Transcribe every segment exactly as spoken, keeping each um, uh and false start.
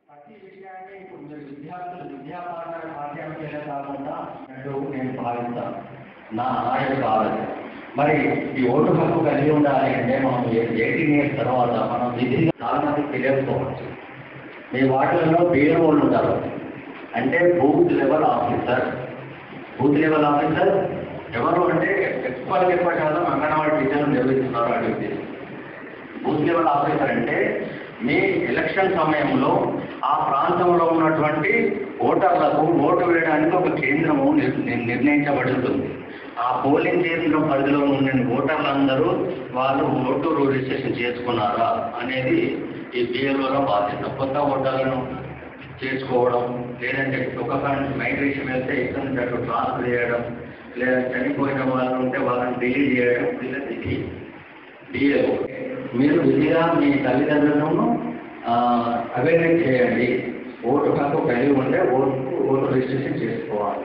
ప్రతి విషయాన్ని ఇప్పుడు మీరు విద్యార్థులు విద్యాపరమైన పాఠ్యాంశాలే కాకుండా అంటూ నేను భావిస్తాను. నా నా యొక్క ఆలోచన మరి ఈ ఓటు హక్కు కలిగి ఉండాలి అంటే మనం ఎయిటీన్ ఇయర్స్ తర్వాత మనం విధిగా చాలా మందికి తెలియకపోవచ్చు. మీ వాటిల్లో బీరో వాళ్ళు ఉంటారు, అంటే booth level officer. Booth level officer ఎవరు అంటే ఎక్కువ ఎక్కువ శాతం అంగన్వాడీ టీచర్లు నిర్వహిస్తున్నారు. అడిగితే బూత్ లెవెల్ ఆఫీసర్ అంటే మీ ఎలక్షన్ సమయంలో ఆ ప్రాంతంలో ఉన్నటువంటి ఓటర్లకు ఓటు వేయడానికి ఒక కేంద్రము నిర్ణయించబడుతుంది. ఆ పోలింగ్ కేంద్రం పరిధిలో ఉన్న ఓటర్లందరూ వాళ్ళు ఓటు రిజిస్ట్రేషన్ చేసుకున్నారా అనేది ఈ బిఎల్ఓలో బాధ్యత. కొత్త ఓటర్లను చేసుకోవడం, లేదంటే ఒక కాంటి మైగ్రేషన్ వెళ్తే ఇక్కడ నుంచి అటు ట్రాన్స్ఫర్ చేయడం, లేదా చనిపోయిన వాళ్ళు ఉంటే వాళ్ళని డిలీట్ చేయడం, లేదా ఇది బిఎల్ఓ. మీరు విధిగా మీ తల్లిదండ్రులను అవేర్నెస్ చేయండి. ఓటు హక్కు కలిగి ఉంటే ఓటు ఓటు రిజిస్ట్రేషన్ చేసుకోవాలి.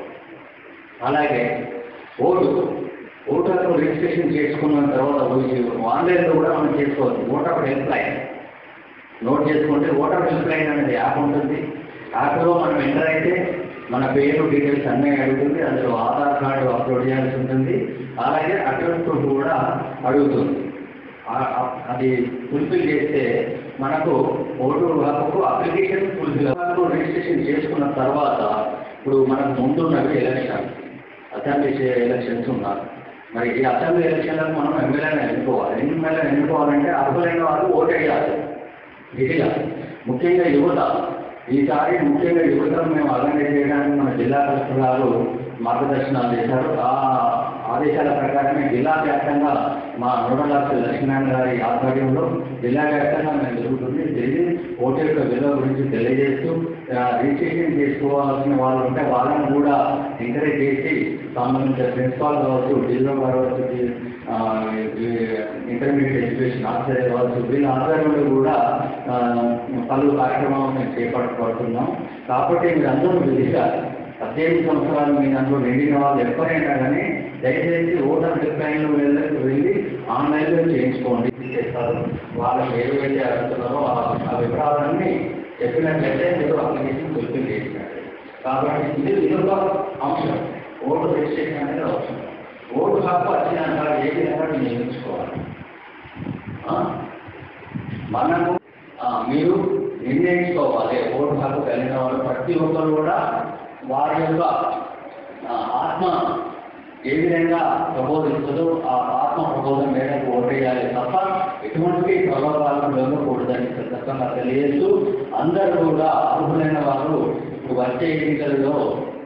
అలాగే ఓటు ఓటు హక్కు రిజిస్ట్రేషన్ చేసుకున్న తర్వాత ఆన్లైన్లో కూడా మనం చేసుకోవచ్చు. ఓటర్ హెల్ప్ లైన్ నోట్ చేసుకుంటే ఓటర్ హెల్ప్ లైన్ అనేది యాప్ ఉంటుంది. యాప్లో మనం ఎంటర్ అయితే మన పేరు డీటెయిల్స్ అన్నీ అడుగుతుంది. అందులో ఆధార్ కార్డు అప్లోడ్ చేయాల్సి ఉంటుంది. అలాగే అడ్రస్ ప్రూఫ్ కూడా అడుగుతుంది. అది ఫుల్ఫిల్ చేస్తే మనకు ఓటు హక్కు అప్లికేషన్ ఫుల్ఫిల్ రిజిస్ట్రేషన్ చేసుకున్న తర్వాత ఇప్పుడు మనకు ముందున్నవి ఎలక్షన్ అసెంబ్లీ ఎలక్షన్స్ ఉన్నారు. మరి ఈ అసెంబ్లీ ఎలక్షన్లకు మనం ఎమ్మెల్యేని ఎన్నుకోవాలి. ఎమ్మెల్యేని ఎన్నుకోవాలంటే అర్హులైన వాళ్ళు ఓటు వేయాలి. విధిగా ముఖ్యంగా యువత ఈసారి ముఖ్యంగా యువతను మేము ఆర్గనైజ్ చేయడానికి మన జిల్లా కలెక్టర్ గారు మార్గదర్శనాలు చేశారు. ఆ ఆదేశాల ప్రకారమే జిల్లా వ్యాప్తంగా మా నోడల్ ఆఫీసర్ లక్ష్మీనారాయణ గారి ఆధ్వర్యంలో జిల్లా వ్యాప్తంగా మేము జరుగుతుంది. జరిగి ఓటు యొక్క విలువ గురించి తెలియజేస్తూ రిజిస్ట్రేషన్ చేసుకోవాల్సిన వాళ్ళు ఉంటే వాళ్ళని కూడా ఎంకరేజ్ చేసి సంబంధించిన ప్రిన్సిపాల్ కావచ్చు, జిల్లా కావచ్చు, ఇంటర్మీడియట్ ఎడ్యుకేషన్ ఆఫీసర్ కావచ్చు, వీళ్ళ ఆధ్వర్యంలో కూడా పలు కార్యక్రమాలు మేము చేపట్టబడుతున్నాం. కాబట్టి మీరు అందరూ విధిగా పద్దెనిమిది సంవత్సరాలు మీ దాంట్లో నిండిన వాళ్ళు ఎవరైనా కానీ దయచేసి ఓటర్ హెల్ప్ లైన్లో వెళ్ళకి వెళ్ళి ఆన్లైన్లో చేయించుకోండి. చేస్తారు వాళ్ళు ఏవైతే అడుగుతున్నారో ఆ వివరాలన్నీ చెప్పినట్లయితే మీరు అప్లికేషన్ ఫుల్ఫిల్ చేసినట్టు. కాబట్టి ఇది ఇదొక అంశం. ఓటు రిజిస్ట్రేషన్ అనేది అవసరం. ఓటు హక్కు వచ్చినాక ఏ విధంగా నియమించుకోవాలి. మనకు మీరు నిర్ణయించుకోవాలి. ఓటు హక్కు కలిగిన వాళ్ళు ప్రతి ఒక్కరు కూడా వారి యొక్క ఆత్మ ఏ విధంగా ప్రబోధిస్తుందో ఆ ఆత్మ ప్రబోధం మేరకు ఓటేయాలి తప్ప ఎటువంటి ప్రభావాలను వెళ్ళకూడదని ఖచ్చితంగా తెలియజేస్తూ అందరూ కూడా అర్హులైన వారు ఇప్పుడు వచ్చే ఎన్నికలలో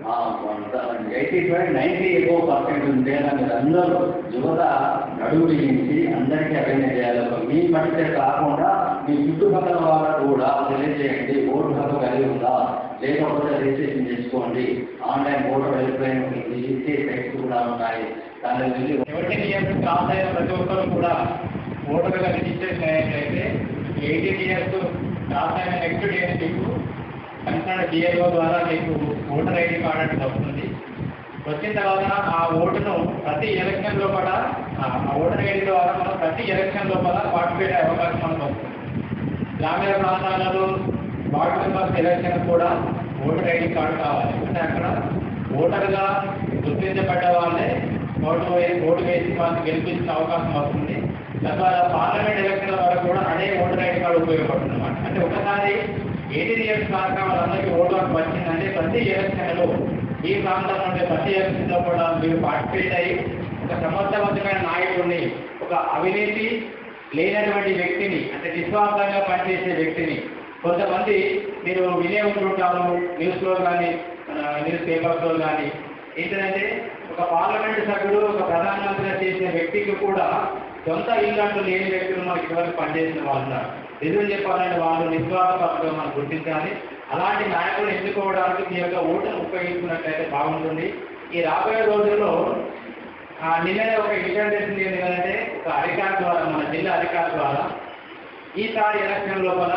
eighty five ninety above percent ఉండేలా మీరు అందరూ యువత నడువు బిగించి అందరికీ అవేర్నెస్ చేయాలి. మీ మట్టితే కాకుండా మీ చుట్టుపక్కల వాళ్ళకు కూడా తెలియజేయండి. ఓటు హక్కు కలిగి ఉందా, లేకపోతే రిజిస్ట్రేషన్ చేసుకోండి. Online voter help line EC sites కూడా ఉన్నాయి. దాని వెళ్ళి సెవెంటీన్ ఇయర్స్ క్రాస్ అయిన ప్రతి ఒక్కరు కూడా ఓటర్గా రిజిస్ట్రేషన్ అయినట్లయితే ఎయిటీన్ ఇయర్స్ క్రాస్ అయిన నెక్స్ట్ డే మీకు కన్సర్న్ డిఎల్ఓ ద్వారా మీకు ఓటర్ ఐడి కార్డు అనేది వస్తుంది. వచ్చిన తర్వాత ఆ ఓటును ప్రతి ఎలక్షన్ లోపల ఆ ఓటర్ ఐడి ద్వారా మనం ప్రతి ఎలక్షన్ లోపల పార్టిసిపేట్ అయ్యే అవకాశం మనకు వస్తుంది. గ్రామీణ ప్రాంతాలలో వార్డు మెంబర్స్ ఎలక్షన్ కూడా ఓటర్ ఐడి కార్డు కావాలి. అంటే అక్కడ ఓటర్గా గుర్తించబడ్డ వాళ్ళే ఓటు ఓటు వేసి వాళ్ళని గెలిపించిన అవకాశం వస్తుంది. తద్వారా పార్లమెంట్ ఎలక్షన్ల వరకు కూడా అదే ఓటర్ ఐడి కార్డు ఉపయోగపడుతుంది అన్నమాట. అంటే ఒకసారి ఎయిటీన్ ఇయర్స్ దాకా వాళ్ళందరికీ ఓటు హక్కు వచ్చిందంటే ప్రతి ఎలక్షన్లో ఈ ప్రాంతంలో ఉండే ప్రతి ఎలక్షన్లో కూడా మీరు పార్టిసిపేట్ అయ్యి ఒక సమర్థవంతమైన నాయకుడిని, ఒక అవినీతి లేనటువంటి వ్యక్తిని, అంటే నిస్వార్థంగా పనిచేసే వ్యక్తిని కొంతమంది మీరు వినే ఉంటుంటారు న్యూస్లో కానీ న్యూస్ పేపర్స్లో కానీ. ఏంటంటే ఒక పార్లమెంటు సభ్యుడు ఒక ప్రధానమంత్రిగా చేసిన వ్యక్తికి కూడా సొంత ఇల్లంటూ లేని వ్యక్తులు మనకి ఇదివరకు పనిచేసిన వాళ్ళు నిజం చెప్పాలంటే వాళ్ళు నిస్వార్థపరంగా మనం గుర్తించాలి. అలాంటి నాయకులు ఎన్నుకోవడానికి మీ యొక్క ఓటును ఉపయోగించుకున్నట్లయితే బాగుంటుంది. ఈ రాబోయే రోజుల్లో నిన్ననే ఒక విషయం తెలిసింది ఏంటంటే ఒక అధికారి ద్వారా, మన జిల్లా అధికారి ద్వారా ఈసారి ఎలక్షన్ లోపల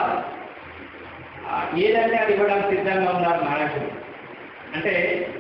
ఏదంటే అది ఇవ్వడానికి సిద్ధంగా ఉన్నారు నాయకులు. అంటే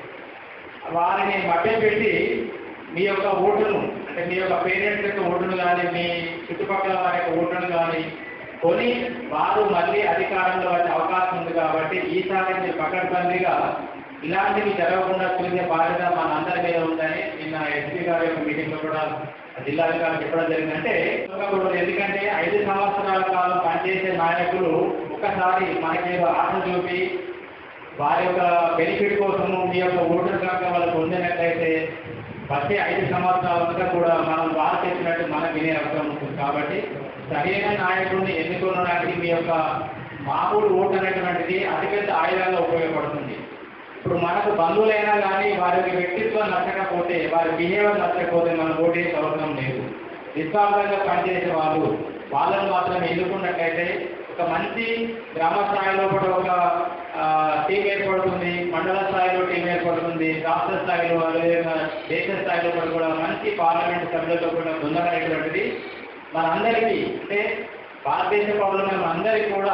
వారిని మభ్య పెట్టి మీ యొక్క ఓటును, అంటే మీ యొక్క పేరెంట్స్ యొక్క ఓటును కానీ, మీ చుట్టుపక్కల వారి యొక్క ఓటును కానీ కొని వారు మళ్ళీ అధికారంలో వచ్చే అవకాశం ఉంది కాబట్టి ఈసారి మీరు పకడ్బందీగా ఇలాంటివి జరగకుండా చూసే బాధ్యత మనందరి మీద ఉందని నిన్న ఎస్పీ గారి యొక్క మీటింగ్లో కూడా జిల్లాధికారులు చెప్పడం జరిగిందంటే ఎందుకంటే ఐదు సంవత్సరాల కాలం పనిచేసే నాయకులు ఒకసారి మనకి ఆశ చూపి వారి యొక్క బెనిఫిట్ కోసము మీ యొక్క ఓటర్ కనుక వాళ్ళు పొందినట్లయితే వచ్చే ఐదు సంవత్సరాలంతా కూడా మనం వారు చెప్పినట్టు మనం వినే అవసరం ఉంటుంది. కాబట్టి సరైన నాయకుడిని ఎన్నుకోవడానికి మీ యొక్క మామూలు ఓటు అనేటువంటిది అతిపెద్ద ఆయుధంగా ఉపయోగపడుతుంది. ఇప్పుడు మనకు బంధువులైనా కానీ వారి యొక్క వ్యక్తిత్వం నచ్చకపోతే వారి బిహేవియర్ నచ్చకపోతే మనం ఓటు వేసే అవసరం లేదు. నిస్వార్థంగా పనిచేసే వాళ్ళు వాళ్ళని మాత్రం ఎన్నుకున్నట్లయితే ఒక మంచి గ్రామ స్థాయిలో కూడా ఒక టీం ఏర్పడుతుంది, మండల స్థాయిలో టీం ఏర్పడుతుంది, రాష్ట్ర స్థాయిలో అదేవిధంగా దేశ స్థాయిలో కూడా మంచి పార్లమెంట్ సభ్యులతో కూడా పొందగలిగినటువంటిది మనందరికీ అంటే భారతదేశ పౌరులమైన మనందరికీ కూడా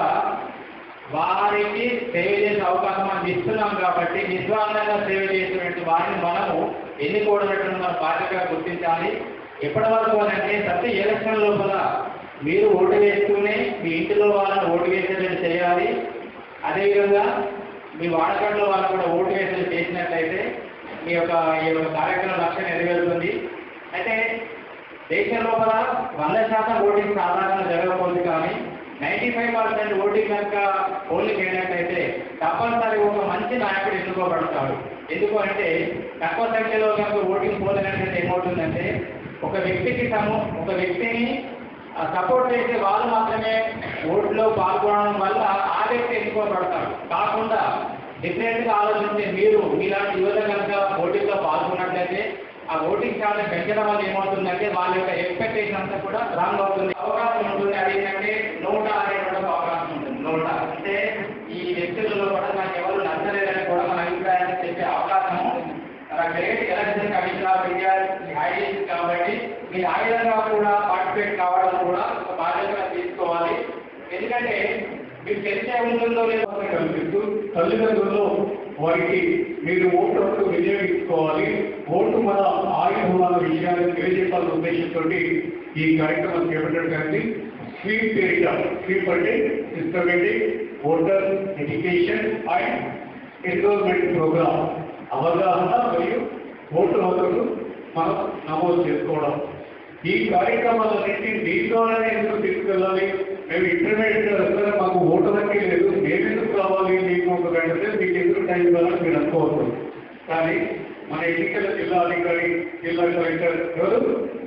వారికి సేవ చేసే అవకాశం మనం ఇస్తున్నాం కాబట్టి నిస్వార్థంగా సేవ చేసేటువంటి వారిని మనము ఎన్నుకోవడం మన బాధ్యతగా గుర్తించాలి. ఎప్పటి వరకు అంటే ప్రతి ఎలక్షన్ లోపల మీరు ఓటు వేస్తూనే మీ ఇంటిలో వాళ్ళని ఓటు వేసేటట్టు చేయాలి. అదేవిధంగా మీ వాడకట్లో వాళ్ళని కూడా ఓటు వేసేది చేసినట్లయితే మీ యొక్క ఈ యొక్క కార్యక్రమం లక్ష్యం నెరవేరుతుంది. అయితే దేశం లోపల వంద శాతం ఓటింగ్ సాధారణంగా జరగకపోతుంది, కానీ నైంటీ ఫైవ్ పర్సెంట్ ఓటింగ్ కనుక పోలింగ్ అయినట్లయితే తప్పనిసరి ఒక మంచి నాయకుడు ఎన్నుకోబడతాడు. ఎందుకు అంటే తక్కువ సంఖ్యలో కనుక ఓటింగ్ పోలినట్లయితే ఏమవుతుందంటే ఒక వ్యక్తికి సము ఒక వ్యక్తిని సపోర్ట్ చేసే వాళ్ళు మాత్రమే ఓట్లో పాల్గొనడం వల్ల ఆ వ్యక్తి ఎన్నుకోబడతాడు. కాకుండా డిఫరెంట్గా ఆలోచించే మీరు ఇలాంటి యువత కనుక ఓటింగ్లో పాల్గొన్నట్లయితే ఆ ఓటింగ్ శాతం పెంచడం వల్ల ఏమవుతుందంటే వాళ్ళ యొక్క ఎక్స్పెక్టేషన్ అంతా కూడా రాంగ్ అవుతుంది. అవకాశం ఉంటుంది. అది ఏంటంటే నోటా అనేటువంటి అవకాశం ఉంటుంది. నోటా అంటే ఈ వ్యక్తులలో కూడా నాకు ఎవరు నచ్చలేదని కూడా మన అభిప్రాయాన్ని చెప్పే అవకాశము great Election Commission of India ideas కాబట్టి మీరు ఆ విధంగా కూడా పార్టిసిపేట్ కావడం కూడా ఒక బాధ్యతగా తీసుకోవాలి. ఎందుకంటే మీకు తెలిసే ఉంటుందో లేదో కల్పిస్తూ తల్లిదండ్రుల్లో వారికి మీరు ఓటు హక్కు వినియోగించుకోవాలి, ఓటు మన ఆయుధం అన్న విషయాన్ని తెలియజేయాలన్న ఉద్దేశంతో ఈ కార్యక్రమం చేపట్టడం జరిగింది. స్వీప్ పేరిట స్వీప్ అంటే systematic voter education and enrolment programme అవగాహన మరియు ఓటు హక్కును మనం నమోదు చేసుకోవడం. ఈ కార్యక్రమాలన్నింటినీ మీ ద్వారానే ఎందుకు తీసుకెళ్ళాలి? మేము ఇంటర్మీడియట్ వస్తే మాకు ఓటు హక్కే లేదు, మేము ఎందుకు కావాలి మీకు ఒక గంటతే మీకు ఎందుకు టైం కావాలని మీరు అనుకోవచ్చు. కానీ మన ఎన్నికల జిల్లా అధికారి జిల్లా కలెక్టర్ ఎవరు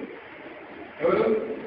ఎవరు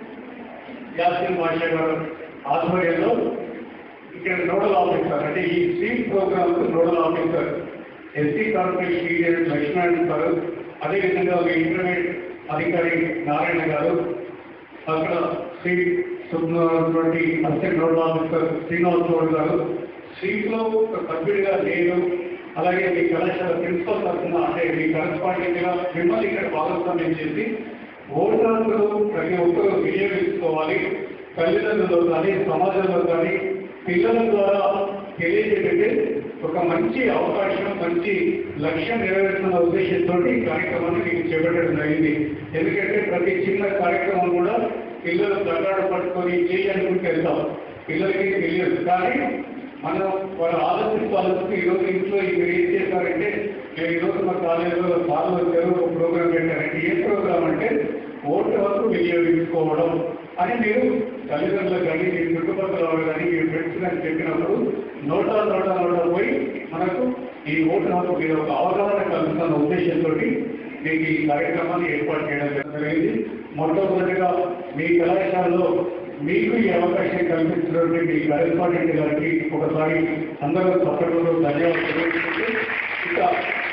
యాసిన్ మాషా గారు ఆధ్వర్యంలో ఇక్కడ నోడల్ ఆఫీసర్ అంటే ఈ SVEEP programme nodal officer SC corporation leader Lakshman గారు, అదేవిధంగా ఒక ఇంటర్మీడియట్ అధికారి నారాయణ గారు, అక్కడ శ్రీ సున్నటువంటి assistant nodal officer Srinivas Goud గారు, స్వీప్లో ఒక సభ్యుడిగా నేను, అలాగే మీ కళాశాల ప్రిన్సిపల్ తరఫున అంటే మీ కరెస్పాండెంట్గా మిమ్మల్ని ఇక్కడ భాగస్వామ్యం చేసి ఓటర్లు ప్రతి ఒక్కరూ వినియోగించుకోవాలి. తల్లిదండ్రులు కానీ సమాజంలో కానీ పిల్లల ద్వారా తెలియజేటంటే ఒక మంచి అవకాశం, మంచి లక్ష్యం నెరవేరుతున్న ఉద్దేశంతో ఈ కార్యక్రమాన్ని మీకు చేపట్టడం జరిగింది. ఎందుకంటే ప్రతి చిన్న కార్యక్రమం కూడా పిల్లలు దగ్గర పట్టుకొని చేయాలనుకుంటే వెళ్తాం, పిల్లలకి తెలియదు. కానీ మనం వాళ్ళు ఆలోచిస్తూ ఆలోచిస్తూ ఈరోజు ఇంట్లో మీరు ఏం చేశారంటే నేను ఈరోజు మా కాలేజీలో సార్లు వచ్చారు ఒక ప్రోగ్రాం పెట్టారంటే ఏ ప్రోగ్రాం అంటే ఓటు హక్కు వినియోగించుకోవడం అని మీరు తల్లిదండ్రులకు కానీ మీ చుట్టుపక్కల వాళ్ళు కానీ మీరు ఫ్రెండ్స్ కానీ చెప్పినప్పుడు నోటా నోటా నోటా పోయి మనకు ఈ ఓటు హక్కు మీద ఒక అవగాహన కలుగుతున్న ఉద్దేశంతో మీకు ఈ కార్యక్రమాన్ని ఏర్పాటు చేయడం జరిగింది. మొట్టమొదటిగా మీ కళాశాలలో మీకు ఈ అవకాశం కల్పించినటువంటి మీ కరెస్పాండెంట్ గారికి ఒకసారి అందరూ తప్పకుండా ధన్యవాదాలు. ఇంకా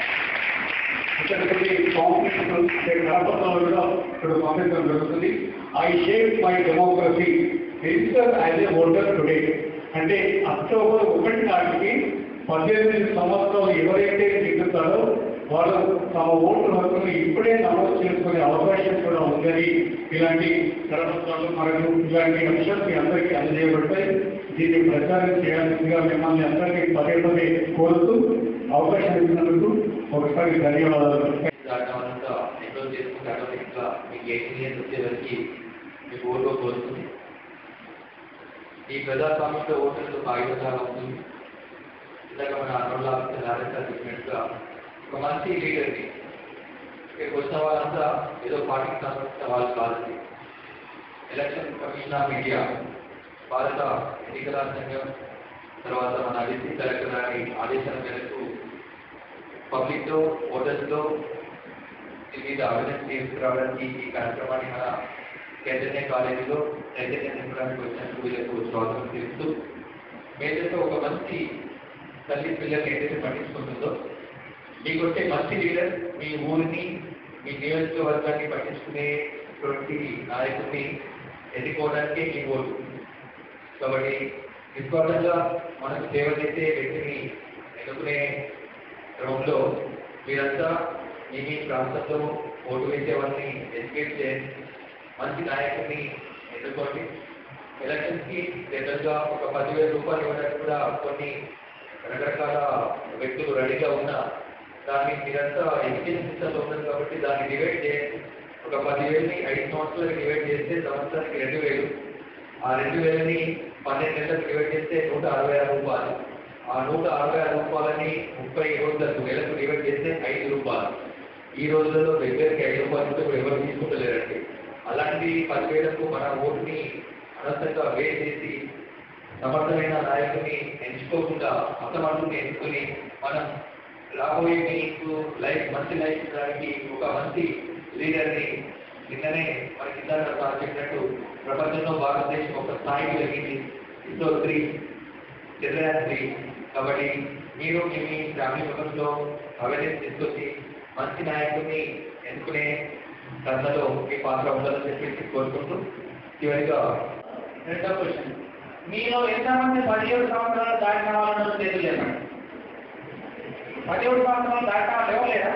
ఇక్కడ కొన్ని కాంపిటీషన్ అంటే కరపత్రాలు కూడా ఇక్కడ పంపించడం జరుగుతుంది. I shape my democracy register as a voter today అంటే అక్టోబర్ ఒకటి నాటికి పద్దెనిమిది సంవత్సరాలు ఎవరైతే దిగుతారో వాళ్ళు తమ ఓటు హక్కును ఇప్పుడే నమోదు చేసుకునే అవకాశం కూడా ఉందని ఇలాంటి కరపత్రాలు మనకు ఇలాంటి అంశాలు మీ అందరికీ అందజేయబడతాయి. దీన్ని ప్రచారం చేయాల్సిందిగా మిమ్మల్ని అందరికీ పదే పదే కోరుతూ అవకాశం ఇచ్చినందుకు ఒకసారి ధన్యవాదాలు. మీకు ఎయిటీన్ ఇయర్స్ వచ్చేసరికి మీకు ఓటు కోరుతుంది. ఈ ప్రజాస్వామ్యంలో ఓటర్లు ఆయుధాలు అవుతుంది. ఇలాగ మన అన్నోళ్ళ చెప్పినట్టుగా ఒక మంచి లీడర్ని ఇక్కడికి వచ్చిన వాళ్ళంతా ఏదో పార్టీకి సంబంధించిన వాళ్ళు కాదు. ఎలక్షన్ కమిషన్ ఆఫ్ ఇండియా, భారత ఎన్నికల సంఘం, తర్వాత మన డిస్ట్రిక్ట్ కలెక్టర్ గారి ఆదేశాల మేరకు పబ్లిక్లో ఓటర్స్లో దీని మీద అవేర్నెస్ తీసుకురావడానికి ఈ కార్యక్రమాన్ని మన చైతన్య కాలేజీలో చైతన్య నింపడానికి వచ్చినట్టు వీళ్ళకు స్వాగతం తెలుస్తూ ఏదైతే ఒక మంచి తల్లి పిల్లల్ని ఏదైతే పట్టించుకుంటుందో మీకు వచ్చే మంచి లీడర్ మీ ఊరిని మీ నియోజకవర్గాన్ని పట్టించుకునేటువంటి నాయకుడిని ఎన్నుకోవడానికే ఈ ఓటు. కాబట్టి నిస్వార్థంగా మనకు సేవ చేసే వ్యక్తిని ఎన్నుకునే క్రమంలో మీరంతా మీ మీ ప్రాంతంలో ఓటు వేసే వాళ్ళని ఎడ్యుకేట్ చేయండి, మంచి నాయకుడిని ఎన్నుకోండి. ఎలక్షన్స్కి జనరల్గా ఒక పదివేల రూపాయలు ఇవ్వడానికి కూడా కొన్ని రకరకాల వ్యక్తులు రెడీగా ఉన్నా దాన్ని మీరంతా ఎడ్యుకేషన్ సిస్టంలో ఉన్నారు కాబట్టి దాన్ని డివైడ్ చేయండి. ఒక పదివేలని ఐదు సంవత్సరాలకు డివైడ్ చేస్తే సంవత్సరానికి రెండు వేలు ఆ రెండు వేలని పన్నెండు నెలలకు డివైడ్ చేస్తే నూట అరవై ఆరు రూపాయలు ఆ నూట అరవై ఆరు రూపాయలని ముప్పై రోజులకు నెలకు డివైడ్ చేస్తే ఐదు రూపాయలు ఈ రోజులలో దగ్గరికి ఐదు రూపాయలు కూడా ఎవరు తీసుకుంటలేరండి. అలాంటి పదివేలకు మన ఓటుని అనవసరంగా వేస్ట్ చేసి సమర్థమైన నాయకుని ఎంచుకోకుండా అసమర్థుని ఎంచుకొని మనం రాబోయే మీకు లైఫ్ మంచి లైఫ్ ఇవ్వడానికి ఒక మంచి లీడర్ని నిన్ననే మన కింద చెప్పినట్టు ప్రపంచంలో భారతదేశం ఒక స్థాయికి జరిగింది. ISRO three Chandrayaan three. కాబట్టి మీరు మీ ఫ్యామిలీ మెంబర్స్లో అవేర్నెస్ తీసుకొచ్చి మంచి నాయకుడిని ఎన్నుకునే కథలో మీ పాత్ర ఉండాలని చెప్పేసి కోరుకుంటూ చివరిగా రెండో క్వశ్చన్, మీలో ఎంతమంది పదిహేడు సంవత్సరాలు దాటిన వాళ్ళలో తెలియలేదు? పదిహేడు సంవత్సరాలు దాటిన వాళ్ళు ఇవ్వలేదా?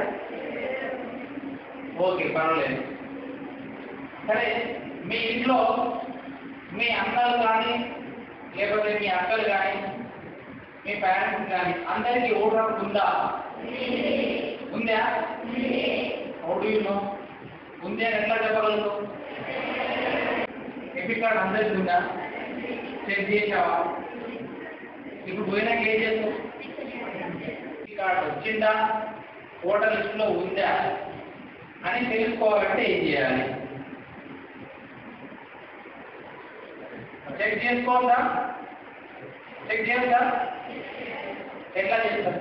ఓకే, పర్వాలేదు. సరే, మీ ఇంట్లో మీ అన్నలు కానీ లేకపోతే మీ అక్కలు కానీ మీ పేరెంట్స్ కానీ అందరికీ ఓటు హక్కు ఉందా? ఉందా? ఓటు ఉంది అని ఎట్లా చెప్పగలుగుతావు? ఎపిక్ కార్డు అందరికీ ఉందా? చెక్ చేసావా? ఇప్పుడు పోయినాక ఏం చేస్తావు? ఎపిక్ కార్డు వచ్చిందా, ఓటర్ లిస్టులో ఉందా అని తెలుసుకోవాలంటే ఏం చేయాలి? చెక్ చేసుకోవద్దా? చెక్ చేయొద్దా? ఎట్లా చేస్తారు?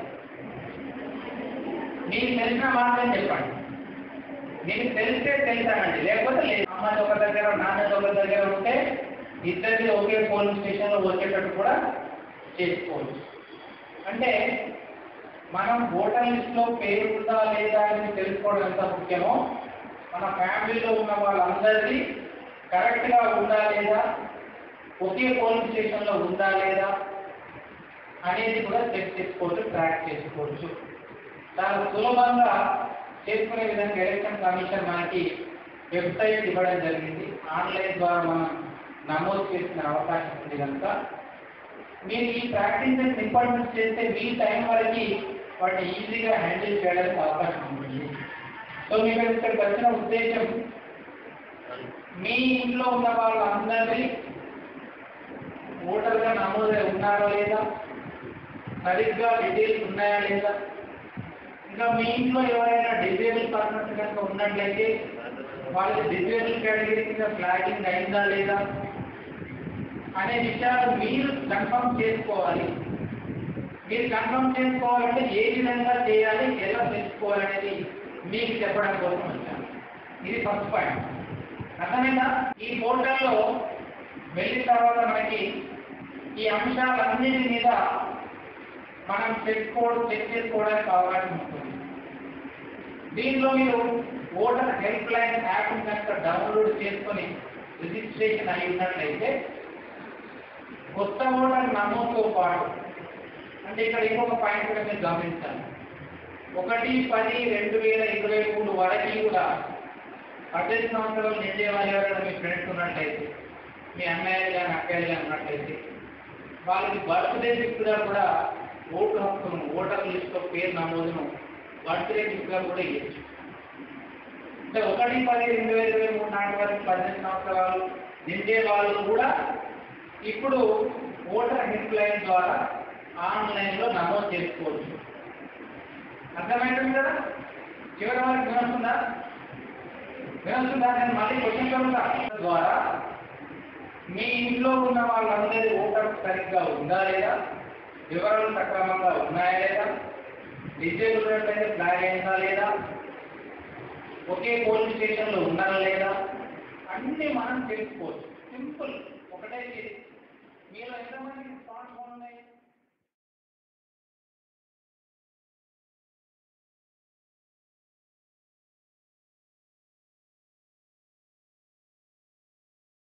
మీకు తెలిసిన మాత్రం చెప్పండి. మీకు తెలిస్తే తెలుసానండి, లేకపోతే లేదు. అమ్మాయి ఒక దగ్గర నాన్నది ఒక దగ్గర ఉంటే ఇద్దరిది ఒకే పోలింగ్ స్టేషన్లో వచ్చేటట్టు కూడా చేసుకోవచ్చు. అంటే మనం ఓటర్ లిస్ట్లో పేరు ఉందా లేదా అని తెలుసుకోవడం ఎంత ముఖ్యమో మన ఫ్యామిలీలో ఉన్న వాళ్ళందరిది కరెక్ట్గా ఉందా లేదా, ఒకే పోలింగ్ స్టేషన్లో ఉందా లేదా అనేది కూడా చెక్ చేసుకోవచ్చు, ట్రాక్ చేసుకోవచ్చు. చాలా సులభంగా చేసుకునే విధంగా ఎలక్షన్ కమిషన్ మనకి వెబ్సైట్ ఇవ్వడం జరిగింది. ఆన్లైన్ ద్వారా మనం నమోదు చేసుకునే అవకాశం ఉంది కనుక మీరు ఈ ప్రాక్టీసెస్ ఇంపార్టెన్స్ చేస్తే మీ టైం వరకు వాటిని ఈజీగా హ్యాండిల్ చేయడానికి అవకాశం ఉంటుంది. సో మీకు ఇక్కడికి వచ్చిన ఉద్దేశం మీ ఇంట్లో ఉన్న వాళ్ళందరినీ ఓటర్గా నమోదై ఉన్నారో లేదా, సరిగ్గా డీటెయిల్స్ ఉన్నాయా లేదా, ఇంకా మీ ఇంట్లో ఎవరైనా డిజేబుల్ పర్సన్స్ కనుక ఉన్నట్లయితే వాళ్ళకి డిజేబుల్ కేటగిరీ కింద ఫ్లాగింగ్ అయిందా లేదా అనే విషయాలు మీరు కన్ఫర్మ్ చేసుకోవాలి. మీరు కన్ఫర్మ్ చేసుకోవాలంటే ఏ విధంగా చేయాలి, ఎలా తెలుసుకోవాలనేది మీకు చెప్పడం కోసం వచ్చాను. ఇది ఫస్ట్ పాయింట్. అర్థమైందా? ఈ పోర్టల్లో వెళ్ళిన తర్వాత మనకి ఈ అంశాలన్నిటి మీద మనం చెక్ చెక్ చేసుకోవడానికి అవకాశం ఉంటుంది. దీనిలో మీరు ఓటర్ హెల్ప్ లైన్ యాప్ కనుక డౌన్లోడ్ చేసుకొని రిజిస్ట్రేషన్ అయి ఉన్నట్లయితే కొత్త ఓటర్ నమోదుతో పాటు, అంటే ఇక్కడ ఇంకొక పాయింట్ కూడా మీరు గమనించాలి. ఒకటి పది రెండు వేల ఇరవై మూడు వరకు కూడా పద్దెనిమిది సంవత్సరాలు నిండే వారి ఎవరైనా మీ ఫ్రెండ్స్ ఉన్నట్లయితే, మీ అన్నయ్యలు కానీ అక్కయ్యలు కానీ ఉన్నట్లయితే వాళ్ళకి బర్త్డే గిఫ్ట్గా కూడా ఓటు హక్కును, ఓటర్ లిస్టులో పేరు నమోదును బర్త్డే గిఫ్ట్గా కూడా ఇవ్వచ్చు. అంటే ఒకటి పది రెండు వేల ఇరవై మూడు నాటి వరకు పద్దెనిమిది సంవత్సరాలు నిండే వాళ్ళు కూడా ఇప్పుడు ఓటర్ హెల్ప్ లైన్ ద్వారా ఆన్లైన్లో నమోదు చేసుకోవచ్చు. అర్థమైంది కదా? చివరి వరకు వినొస్తుందా వినొస్తుందా నేను మళ్ళీ క్వశ్చన్ కలుగుతా ద్వారా మీ ఇంట్లో ఉన్న వాళ్ళందరి ఓటర్ సరిగ్గా ఉందా లేదా, వివరాలు సక్రమంగా ఉన్నాయా లేదా, డిజేబుల్ అయితే ఫ్లాగ్ అయిందా లేదా, ఒకే పోలీస్ స్టేషన్లో ఉన్నారా లేదా, అన్నీ మనం తెలుసుకోవచ్చు. సింపుల్. ఒకటే మీరు ఎంతమంది స్మార్ట్ ఫోన్ ఉన్నాయి?